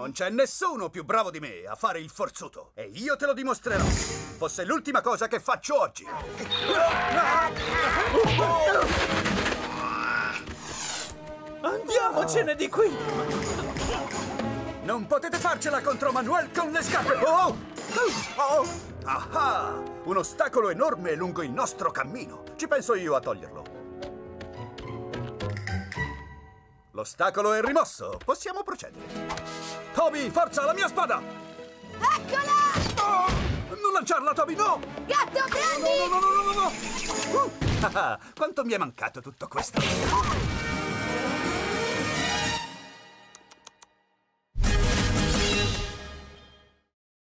Non c'è nessuno più bravo di me a fare il forzuto. E io te lo dimostrerò. Fosse l'ultima cosa che faccio oggi. Andiamocene di qui! Non potete farcela contro Manuel con le scarpe! Oh! Oh! Ah! Un ostacolo enorme lungo il nostro cammino. Ci penso io a toglierlo. L'ostacolo è rimosso. Possiamo procedere. Toby, forza, la mia spada! Eccola! Oh! Non lanciarla, Toby, no! Gatto, prendi! No! Quanto mi è mancato tutto questo?